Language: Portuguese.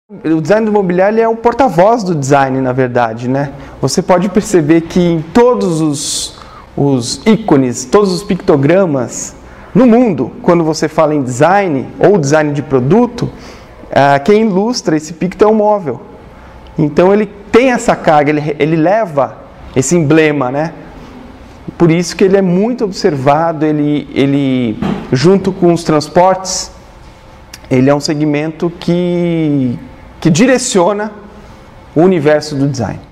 O design do mobiliário é o porta-voz do design, na verdade, né? Você pode perceber que em todos os ícones, todos os pictogramas no mundo, quando você fala em design ou design de produto, quem ilustra esse picto é um móvel. Então ele tem essa carga, ele leva esse emblema, né? Por isso que ele é muito observado, ele junto com os transportes, ele é um segmento que direciona o universo do design.